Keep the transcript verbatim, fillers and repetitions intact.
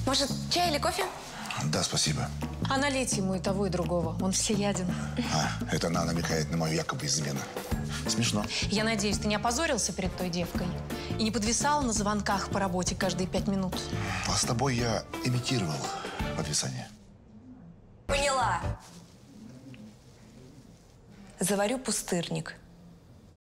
Может, чай или кофе? Да, спасибо. А налейте ему и того, и другого. Он всеяден. А, это она намекает на мою якобы измену. Смешно. Я надеюсь, ты не опозорился перед той девкой и не подвисал на звонках по работе каждые пять минут. А с тобой я имитировал подвисание. Поняла. Заварю пустырник.